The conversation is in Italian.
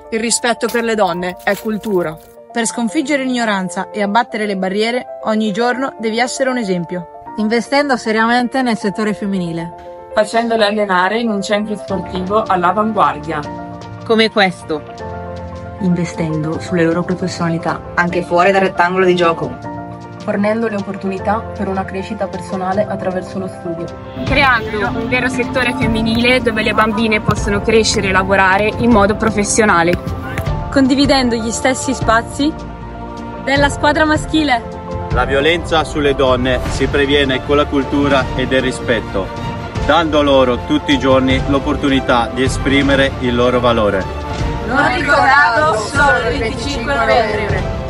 Il rispetto per le donne è cultura. Per sconfiggere l'ignoranza e abbattere le barriere, ogni giorno devi essere un esempio. Investendo seriamente nel settore femminile. Facendole allenare in un centro sportivo all'avanguardia. Come questo. Investendo sulle loro professionalità, anche fuori dal rettangolo di gioco. Fornendo le opportunità per una crescita personale attraverso lo studio. Creando un vero settore femminile dove le bambine possono crescere e lavorare in modo professionale. Condividendo gli stessi spazi della squadra maschile. La violenza sulle donne si previene con la cultura e del rispetto, dando loro tutti i giorni l'opportunità di esprimere il loro valore. Non ricordarlo solo il 25 novembre.